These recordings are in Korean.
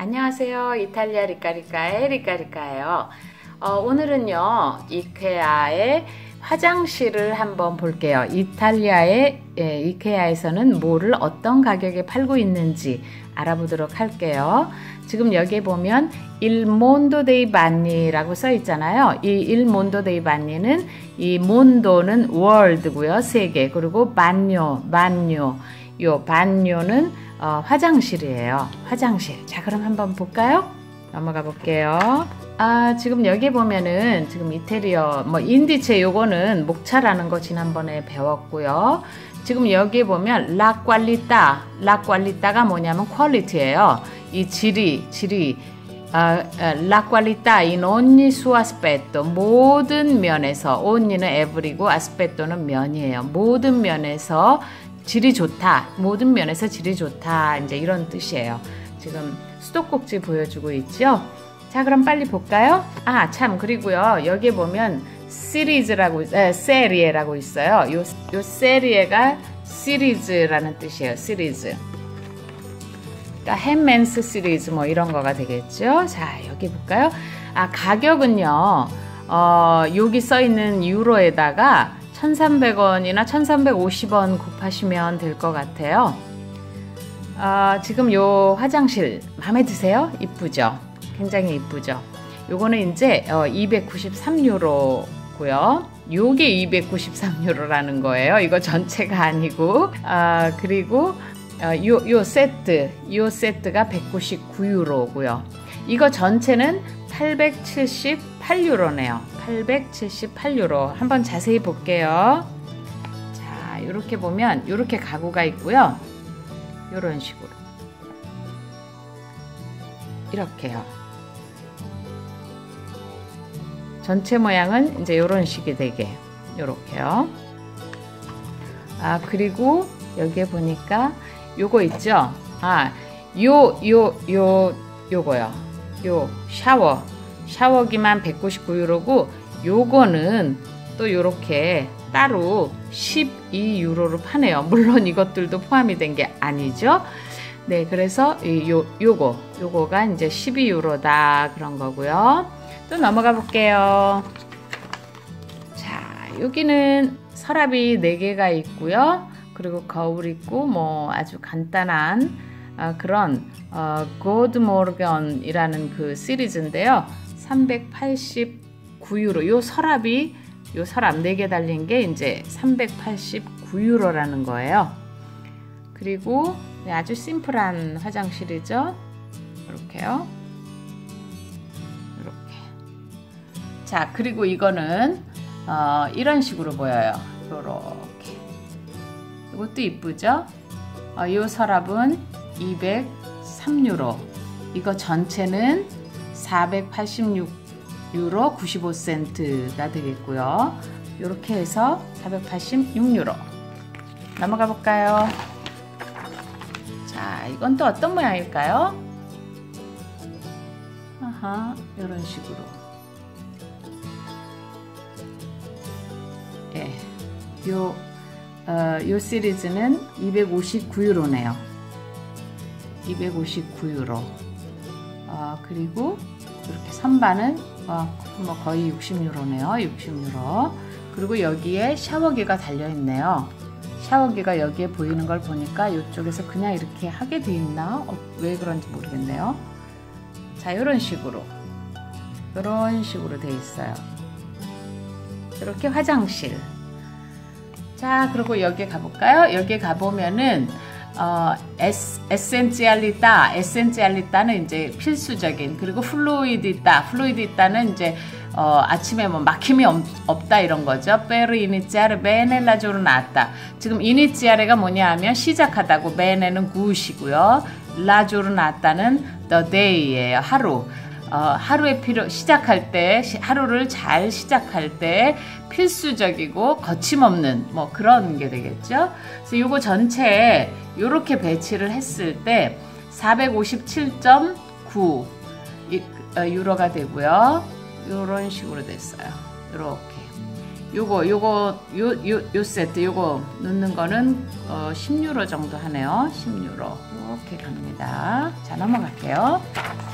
안녕하세요. 이탈리아 리카리카의 리카리카예요. 오늘은요 이케아의 화장실을 한번 볼게요. 이탈리아의 이케아에서는 뭐를 어떤 가격에 팔고 있는지 알아보도록 할게요. 지금 여기 보면 Il mondo dei bagni라고 써 있잖아요. 이 Il mondo dei bagni는 이 몬도는 월드고요, 세계. 그리고 bagno, 요 bagno는 화장실이에요. 화장실. 자, 그럼 한번 볼까요? 넘어가 볼게요. 지금 여기 보면은 지금 이태리어 인디체 요거는 목차라는 거 지난번에 배웠고요. 지금 여기 보면 la qualitá가 뭐냐면 퀄리티예요. 이 질이 la qualità in ogni suo aspetto, 모든 면에서, ogni는 every고 aspetto는 면이에요. 모든 면에서 질이 좋다. 모든 면에서 질이 좋다. 이제 이런 뜻이에요. 지금 수도꼭지 보여주고 있죠? 자, 그럼 빨리 볼까요? 참, 그리고요. 여기 보면 시리즈라고, 세리에라고 있어요. 요 세리에가 시리즈라는 뜻이에요. 시리즈. 그러니까 햄맨스 시리즈 뭐 이런 거가 되겠죠? 자, 여기 볼까요? 가격은요. 여기 써 있는 유로에다가 1,300원이나 1,350원 곱하시면 될 것 같아요. 지금 요 화장실 마음에 드세요? 이쁘죠? 굉장히 이쁘죠? 요거는 이제 293유로고요. 요게 293유로라는 거예요. 이거 전체가 아니고. 그리고 요 세트가 199유로고요. 이거 전체는 878유로네요. 878유로. 한번 자세히 볼게요. 자, 이렇게 보면 이렇게 가구가 있고요. 이런 식으로. 이렇게요. 전체 모양은 이제 이런 식이 되게. 이렇게요. 그리고 여기에 보니까 요거 있죠? 요거요. 요 샤워기만 199유로고 요거는 또 요렇게 따로 12유로로 파네요. 물론 이것들도 포함이 된 게 아니죠. 네, 그래서 요거가 이제 12유로다 그런 거고요. 또 넘어가 볼게요. 자, 여기는 서랍이 4개가 있고요. 그리고 거울 있고 뭐 아주 간단한 그런 고드모르건이라는 그 시리즈인데요. 389유로. 요 서랍 4개 달린 게 이제 389유로라는 거예요. 그리고 아주 심플한 화장실이죠. 이렇게요. 이렇게. 자, 그리고 이거는 이런 식으로 보여요. 요렇게. 이것도 이쁘죠? 이 서랍은 203유로. 이거 전체는 486유로 95센트가 되겠고요. 이렇게 해서 486유로. 넘어가 볼까요? 자, 이건 또 어떤 모양일까요? 이런 식으로. 예. 요 시리즈는 259유로네요. 259유로. 그리고 이렇게 선반은 뭐 거의 60유로네요. 60유로. 그리고 여기에 샤워기가 달려있네요. 샤워기가 여기에 보이는 걸 보니까 이쪽에서 그냥 이렇게 하게 돼 있나? 왜 그런지 모르겠네요. 자, 이런 식으로 돼 있어요. 이렇게 화장실. 자, 그리고 여기에 가볼까요? 여기에 가보면은 에센치알리타는 이제 필수적인, 그리고 플루이디타는 이제 아침에 뭐 막힘이 없다 이런 거죠. per iniziare bene la giornata. 지금 iniziare가 뭐냐 하면 시작하다고, bene는 굿이고요. la giornata는 the day예요. 하루에 시작할 때, 하루를 잘 시작할 때 필수적이고 거침없는 뭐 그런 게 되겠죠. 그래서 요거 전체에 요렇게 배치를 했을 때 457.9 유로가 되고요. 요런 식으로 됐어요. 요렇게. 요 세트 요거 넣는 거는 10유로 정도 하네요. 10유로. 이렇게 갑니다. 자, 넘어갈게요.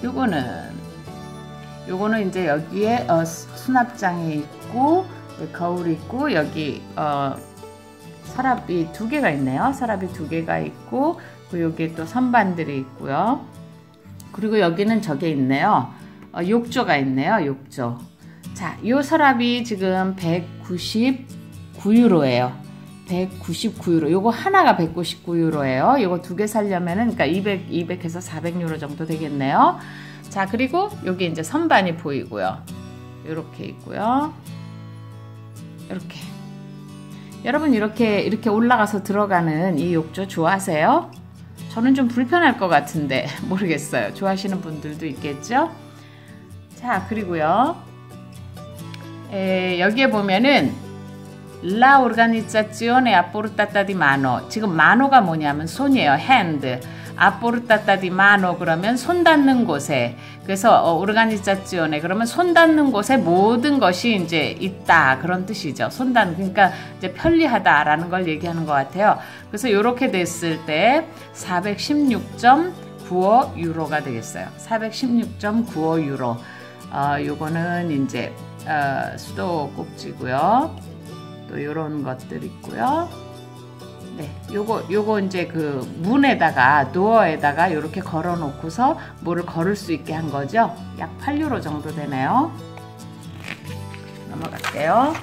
요거는 이제 여기에 수납장이 있고 거울이 있고 여기 서랍이 2개가 있네요. 서랍이 2개가 있고 그리고 여기에 또 선반들이 있고요. 그리고 여기는 저게 있네요. 욕조가 있네요. 욕조. 자, 요 서랍이 지금 199유로예요. 199유로. 요거 하나가 199유로예요. 요거 2개 살려면은 그러니까 200에서 400유로 정도 되겠네요. 자, 그리고 여기 이제 선반이 보이고요. 요렇게 있고요. 이렇게. 여러분 이렇게 올라가서 들어가는 이 욕조 좋아하세요? 저는 좀 불편할 것 같은데 모르겠어요. 좋아하시는 분들도 있겠죠? 자, 그리고요. 여기에 보면은 La organizzazione a portata di mano. 지금 mano가 뭐냐면 손이에요. hand. a portata di mano 그러면 손 닿는 곳에. 그래서 organizzazione 그러면 손 닿는 곳에 모든 것이 이제 있다 그런 뜻이죠. 손 닿는 그러니까 이제 편리하다라는 걸 얘기하는 것 같아요. 그래서 이렇게 됐을 때 416.95 유로가 되겠어요. 416.95 유로. 요거는 이제 수도 꼭지고요. 또 요런 것들 있고요. 네, 요거 이제 그 문에다가 도어에다가 이렇게 걸어 놓고서 뭐를 걸을 수 있게 한 거죠. 약 8유로 정도 되네요. 넘어갈게요.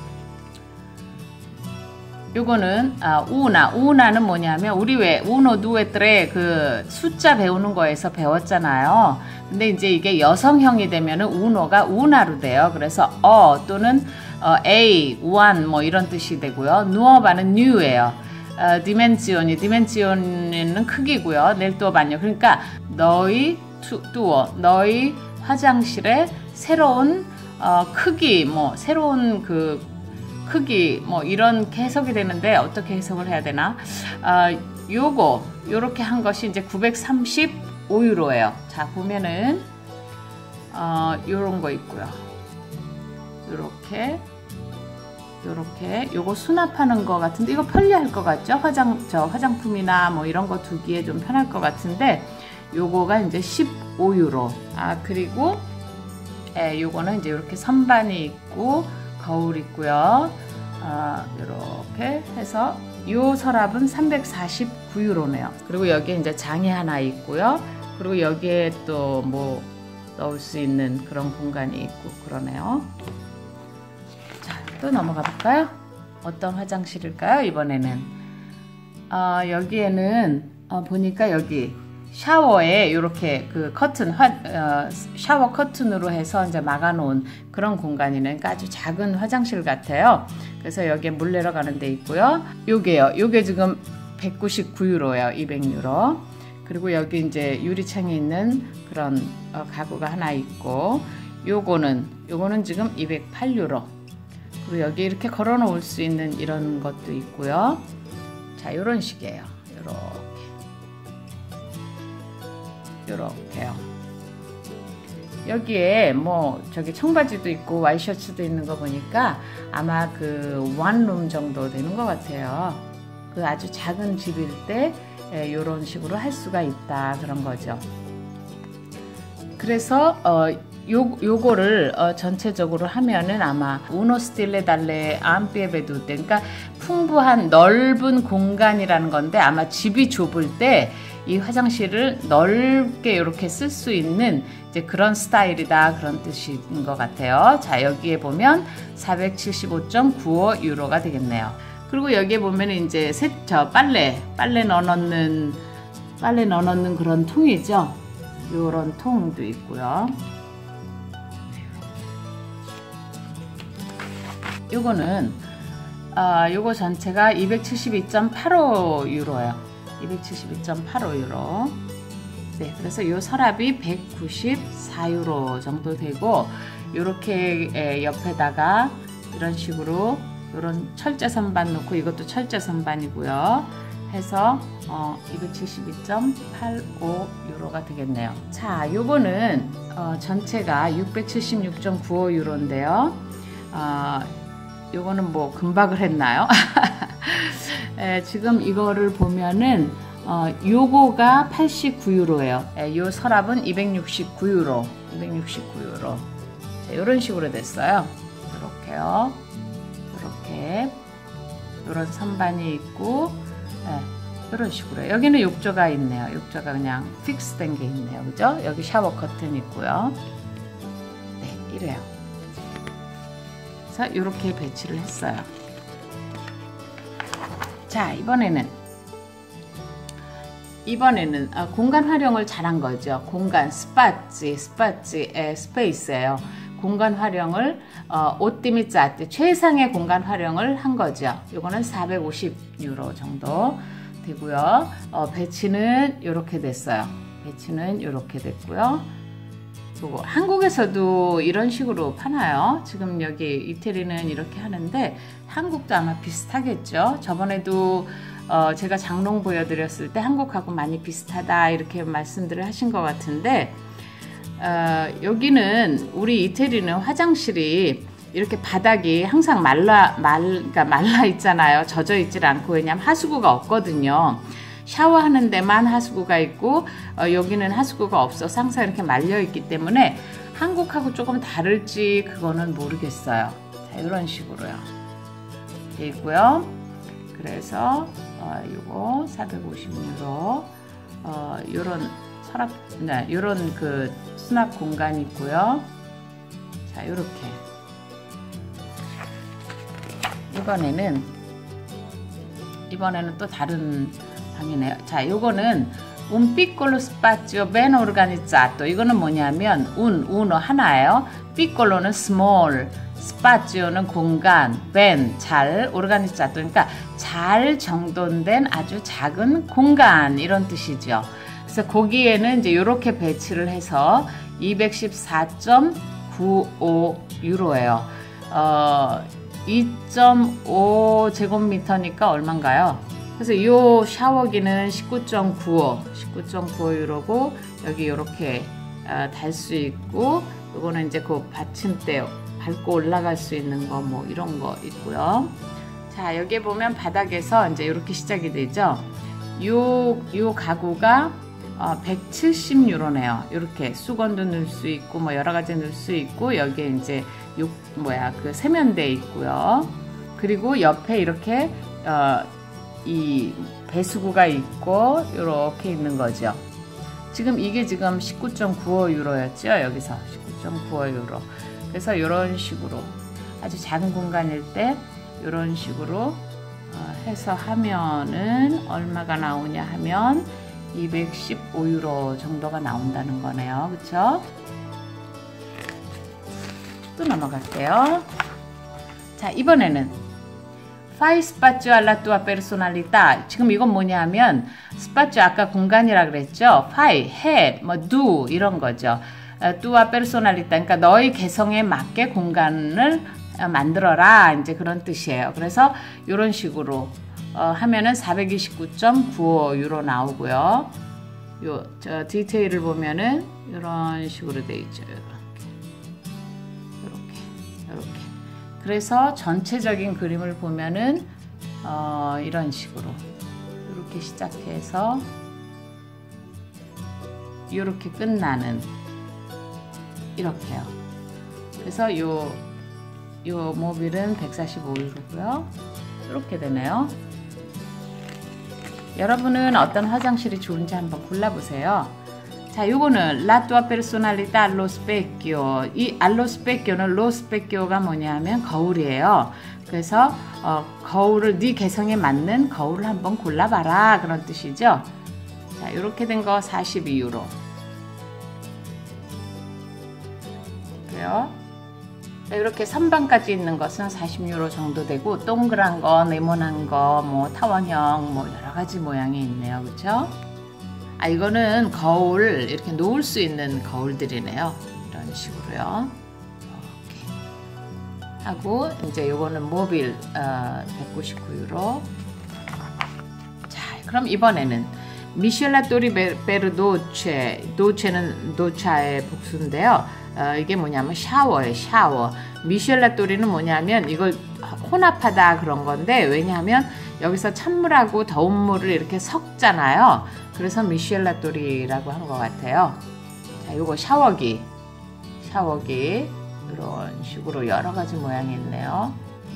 요거는 우나는 뭐냐면 우리 왜 우노 두에 트레 그 숫자 배우는 거에서 배웠잖아요. 근데 이제 이게 여성형이 되면은 우노가 우나로 돼요. 그래서 또는 A, one 뭐 이런 뜻이 되고요. 누어바는 뉴예요. 디멘지온은 크기고요. 넬또반요. 그러니까 너희 너희 화장실의 새로운 크기 뭐 새로운 그 크기 뭐 이런 해석이 되는데 어떻게 해석을 해야 되나? 요렇게 한 것이 이제 935유로예요. 자, 보면은 요런 거 있고요. 요렇게 요거 수납하는 거 같은데 이거 편리할 것 같죠? 화장품이나 뭐 이런 거 두기에 좀 편할 것 같은데 요거가 이제 15유로. 그리고 요거는 이제 이렇게 선반이 있고 거울 있고요. 이렇게 해서 요 서랍은 349유로네요. 그리고 여기에 이제 장이 하나 있고요. 그리고 여기에 또 뭐 넣을 수 있는 그런 공간이 있고 그러네요. 자, 또 넘어가 볼까요? 어떤 화장실일까요? 이번에는 여기에는 보니까 여기 샤워에 이렇게 그 커튼 샤워 커튼으로 해서 이제 막아놓은 그런 공간이네. 그러니까 아주 작은 화장실 같아요. 그래서 여기에 물 내려가는 데 있고요. 요게 지금 199유로예요. 200유로. 그리고 여기 이제 유리창이 있는 그런 가구가 하나 있고 요거는 지금 208유로. 그리고 여기 이렇게 걸어 놓을 수 있는 이런 것도 있고요. 자, 요런 식이에요. 요렇게요. 여기에 뭐 저기 청바지도 있고 와이셔츠도 있는 거 보니까 아마 그 원룸 정도 되는 것 같아요. 그 아주 작은 집일 때 요런 식으로 할 수가 있다 그런 거죠. 그래서 요거를 전체적으로 하면은 아마 uno stile dalle ampie vedute 그러니까 풍부한 넓은 공간이라는 건데 아마 집이 좁을 때 이 화장실을 넓게 이렇게 쓸 수 있는 이제 그런 스타일이다 그런 뜻인 것 같아요. 자, 여기에 보면 475.95 유로가 되겠네요. 그리고 여기에 보면 이제 빨래 넣어놓는 그런 통이죠. 요런 통도 있고요. 요거는 요거 전체가 272.85 유로예요. 272.85 유로. 네, 그래서 요 서랍이 194유로 정도 되고 요렇게 옆에다가 이런 식으로 요런 철제 선반 놓고 이것도 철제 선반이고요. 해서 272.85 유로가 되겠네요. 자, 요거는 전체가 676.95 유로인데요. 요거는 뭐 금박을 했나요? 지금 이거를 보면은 요거가 89유로예요. 요 서랍은 269유로. 269유로. 자, 이런 식으로 됐어요. 이렇게요. 이렇게. 이런 선반이 있고, 이런 식으로. 여기는 욕조가 있네요. 욕조가 그냥 픽스 된 게 있네요. 그죠? 여기 샤워 커튼 있고요. 네, 이래요. 그래서 이렇게 배치를 했어요. 자, 이번에는 공간 활용을 잘한 거죠. 공간, 스페이스예요. 공간 활용을 오띠미 짜띠 최상의 공간 활용을 한 거죠. 요거는 450유로 정도 되고요. 배치는 이렇게 됐어요. 배치는 이렇게 됐고요. 그리고 한국에서도 이런 식으로 파나요? 지금 여기 이태리는 이렇게 하는데 한국도 아마 비슷하겠죠. 저번에도 제가 장롱 보여드렸을 때 한국하고 많이 비슷하다 이렇게 말씀들을 하신 것 같은데 여기는 우리 이태리는 화장실이 이렇게 바닥이 항상 말라 있잖아요. 젖어 있질 않고. 왜냐면 하수구가 없거든요. 샤워하는 데만 하수구가 있고 여기는 하수구가 없어서 항상 이렇게 말려 있기 때문에 한국하고 조금 다를지 그거는 모르겠어요. 자, 이런 식으로요. 돼 있고요. 그래서 요거 450유로 요런 서랍, 네, 요런 그 수납 공간이 있고요. 자, 요렇게. 이번에는 또 다른 방이네요. 자, 요거는 un piccolo spazio ben organizzato. 이거는 뭐냐면 uno 하나예요. picolo는 small, spazio는 공간, ben 잘, organizzato 그러니까 잘 정돈된 아주 작은 공간 이런 뜻이죠. 그래서 거기에는 이제 이렇게 배치를 해서 214.95유로예요. 2.5 제곱미터니까 얼마인가요? 그래서 이 샤워기는 19.95유로고 여기 이렇게 달 수 있고 이거는 이제 그 받침대 밟고 올라갈 수 있는 거 뭐 이런 거 있고요. 자, 여기 보면 바닥에서 이제 이렇게 시작이 되죠. 요 가구가 170유로네요. 이렇게 수건도 넣을 수 있고 뭐 여러 가지 넣을 수 있고 여기에 이제 그 세면대 있고요. 그리고 옆에 이렇게 이 배수구가 있고 이렇게 있는 거죠. 지금 이게 지금 19.95유로였죠. 여기서 19.95유로. 그래서 이런 식으로 아주 작은 공간일 때 이런 식으로 해서 하면은 얼마가 나오냐 하면 215유로 정도가 나온다는 거네요. 그쵸? 또 넘어갈게요. 자, 이번에는 fai spazio alla tua personalità. 지금 이건 뭐냐면 spazio 아까 공간이라 그랬죠. fai, 해, 뭐 do 이런 거죠. tua personalità 그러니까 너의 개성에 맞게 공간을 만들어라 이제 그런 뜻이에요. 그래서 이런 식으로 하면은 429.95유로 나오고요. 저 디테일을 보면은 이런 식으로 돼 있죠. 이렇게. 그래서 전체적인 그림을 보면은 이런 식으로 이렇게 시작해서 이렇게 끝나는 이렇게요. 그래서 요 모빌은 145유로고요. 이렇게 되네요. 여러분은 어떤 화장실이 좋은지 한번 골라보세요. 자, 요거는 La tua personalità allo specchio. 이 allo specchio는 lo specchio가 뭐냐면 거울이에요. 그래서 거울을 네 개성에 맞는 거울을 한번 골라봐라 그런 뜻이죠. 자, 이렇게 된 거 42유로. 그래요. 이렇게 선반까지 있는 것은 40유로 정도 되고 동그란 거, 네모난 거, 뭐 타원형, 뭐 여러 가지 모양이 있네요. 그렇죠? 아, 이거는 거울 이렇게 놓을 수 있는 거울들이네요. 이런 식으로요. 이렇게 하고 이제 요거는 모빌 199유로. 자, 그럼 이번에는 미셸라토리 베르 도체, 도체는 노차의 복수인데요. 이게 뭐냐면 샤워예요. 샤워. 미셸라토리는 뭐냐면 이걸 혼합하다 그런 건데, 왜냐하면 여기서 찬물하고 더운 물을 이렇게 섞잖아요. 그래서 미셸라토리라고 한 것 같아요. 자, 요거 샤워기. 샤워기. 이런 식으로 여러 가지 모양이 있네요.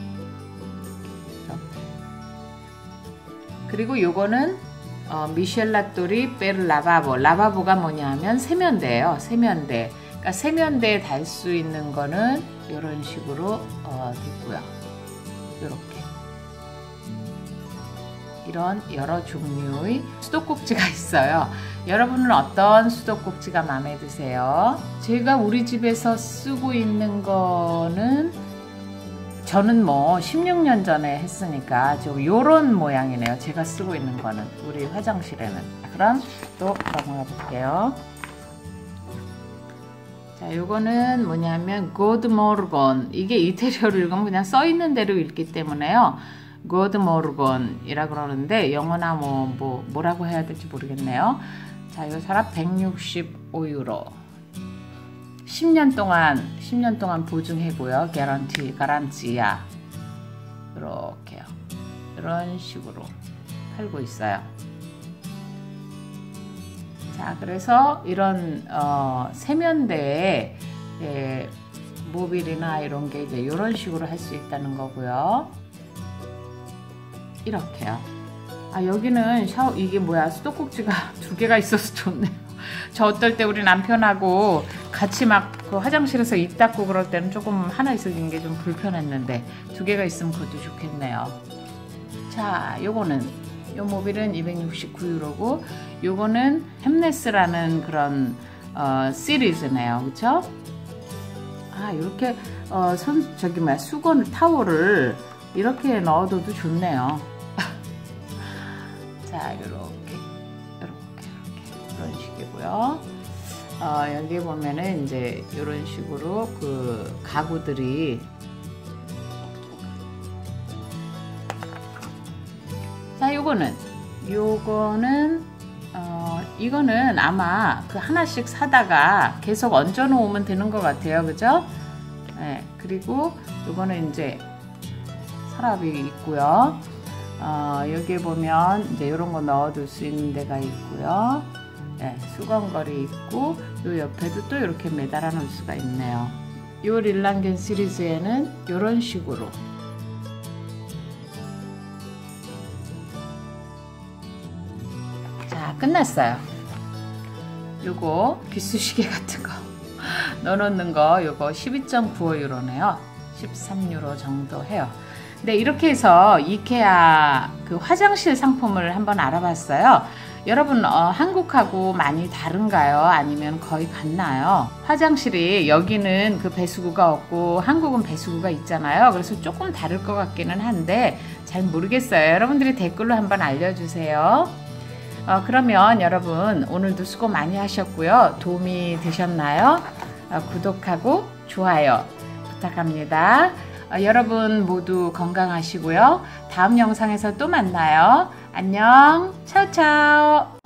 그리고 요거는 미셸라토리 페르 라바보. 라바보가 뭐냐면 세면대예요. 세면대. 그러니까 세면대에 달 수 있는 거는 이런 식으로 됐고요. 이렇게 이런 여러 종류의 수도꼭지가 있어요. 여러분은 어떤 수도꼭지가 마음에 드세요? 제가 우리 집에서 쓰고 있는 거는, 저는 뭐 16년 전에 했으니까 좀 요런 모양이네요. 제가 쓰고 있는 거는 우리 화장실에는. 그럼 또 넘어가 볼게요. 자, 요거는 뭐냐면 Good Morgon. 이게 이태리어로 읽으면 그냥 써 있는 대로 읽기 때문에요. Good Morgon이라 그러는데 영어나 뭐라고 해야 될지 모르겠네요. 자, 이 사람 165유로. 10년 동안 보증해고요. 가란티야. 이렇게요. 이런 식으로 팔고 있어요. 자, 그래서 이런 세면대에 모빌이나 이런 게 이제 이런 식으로 할 수 있다는 거고요. 이렇게요. 아, 여기는 이게 뭐야, 수도꼭지가 2개가 있어서 좋네요. 저 어떨 때 우리 남편하고 같이 막 그 화장실에서 입 닦고 그럴 때는 조금 하나 있어진 게 좀 불편했는데 2개가 있으면 그것도 좋겠네요. 자, 요거는, 요 모빌은 269유로고, 요거는 햄네스라는 그런 시리즈네요. 그쵸? 아, 이렇게 수건 타월을 이렇게 넣어둬도 좋네요. 자, 이렇게 이런 식이고요. 여기 보면은 이제 이런 식으로 그 가구들이, 자, 요거는 이거는 아마 그 하나씩 사다가 계속 얹어 놓으면 되는 것 같아요. 그죠? 네, 그리고 요거는 이제 서랍이 있고요. 여기에 보면 이제 이런 거 넣어둘 수 있는 데가 있고요. 네, 수건걸이 있고, 요 옆에도 또 이렇게 매달아 놓을 수가 있네요. 요 릴랑겐 시리즈에는 이런 식으로 자, 끝났어요. 요거 비수시계 같은 거 넣어놓는 거, 요거 12.95유로네요. 13유로 정도 해요. 네, 이렇게 해서 이케아 그 화장실 상품을 한번 알아봤어요. 여러분, 한국하고 많이 다른가요? 아니면 거의 같나요? 화장실이 여기는 그 배수구가 없고 한국은 배수구가 있잖아요. 그래서 조금 다를 것 같기는 한데 잘 모르겠어요. 여러분들이 댓글로 한번 알려주세요. 그러면 여러분, 오늘도 수고 많이 하셨고요. 도움이 되셨나요? 구독하고 좋아요 부탁합니다. 여러분 모두 건강하시고요. 다음 영상에서 또 만나요. 안녕. 차오차오.